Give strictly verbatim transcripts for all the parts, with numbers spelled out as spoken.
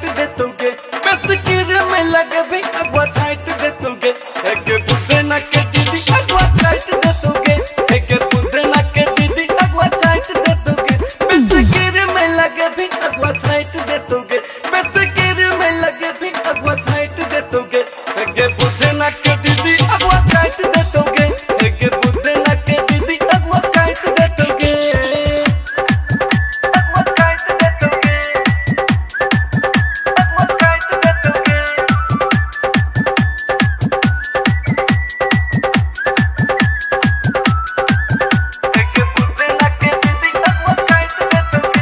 दे तुगे बेसकीर में लगे भी अगवा छाइट दे तुगे एक बुद्धे ना के दीदी अगवा छाइट दे तुगे एक बुद्धे ना के दीदी अगवा छाइट दे तुगे बेसकीर में लगे भी अगवा छाइट दे तुगे बेसकीर में लगे भी अगवा छाइट दे तुगे एक बुद्धे ना के दीदी अगवा छाइट दे तुगे एक बुद्धे ना के दीदी अगवा छाइट दे तुगे अगवा छाइट दे तुगे अगवा छाइट दे तुगे एक बुद्धे ना के दीदी अगवा छाइट दे तुगे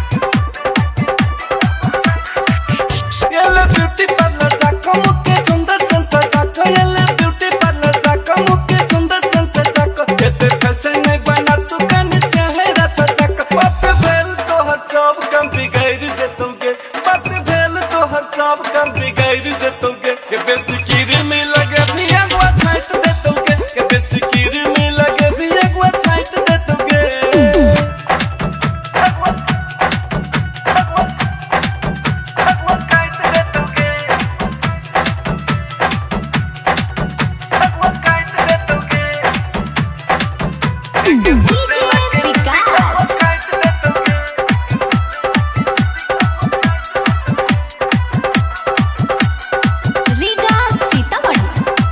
येलो ब्यूटी पार्लर जाको मुके सुंदर संसा जाको येलो ब्यूटी पार्लर जाको मुके सुंदर संसा जाको येते फैशन नहीं बना तू कन चेहरा सजाको बात भेल तो हर सब कम बिगड़ जतोगे बात भेल तो हर सब कम बिगड़ जतोगे के बेसकीर में लगे भी अगवा छाइट दे तोगे के बेसकीर में लगे भी अगवा छाइट दे तोगे अगवा अगवा अगवा छाइट दे तोगे अगवा छाइट दे तोगे डीजे विकास छाइट दे तोगे रीगा सीतामढ़ी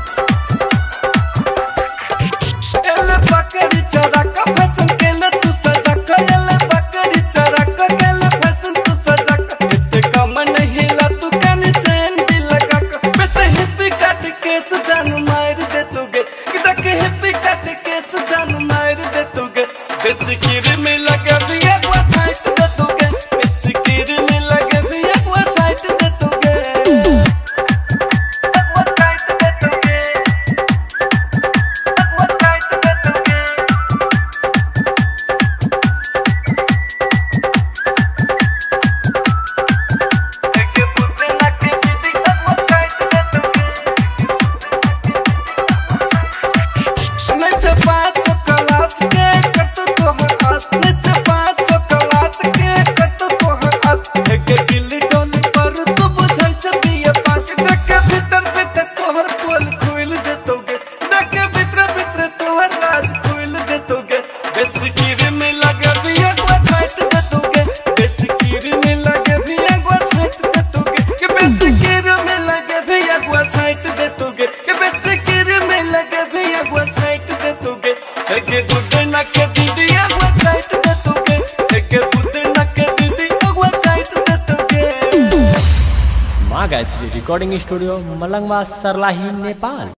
एले बकरी चरा का फैशन केले तू सजा कर एले बकरी चरा का केले फैशन तू सजा कर इतने कम नहीं ला तू कन चैन भी लगा कर बेटे हिप्पी काट के सुजान मार दे तुगे किदा के हिप्पी काट के सुजान मार दे तुगे बेसकीर में लगे भी अगवा छाइट दे तुगे बेसकीर में लगे भी अगवा छाइट दे तुगे अगवा छाइट दे तुगे अगवा छाइट दे तुगे एक बुद्धे ना के दीदी अगवा छाइट दे तुगे नच पाँच क्लास के कट तोहर आस नच पाँच क्लास के कट तोहर आस एक गिल्ली डोली पर तू बुझल छतिया पास देख भीतर भीतर तोहर पोल खुल जतोगे देख भीतर भीतर तोहर राज खुल जतोगे बेसकीर में लगे भी अगवा छाइट जतोगे बेसकीर में लगे भी अगवा छाइट जतोगे के बेसकीर में लगे भी अगवा छाइट जतोगे के बेसकीर में लगे भी अगवा छाइट जतोगे एक बुद्धे ना के दीदी अगवा छाइट जतोगे एक बुद्धे ना के दीदी अगवा छाइट जतोगे माँ गायत्री रिकॉर्डिंग स्टूडियो मलंगवा सरलाही नेपाल।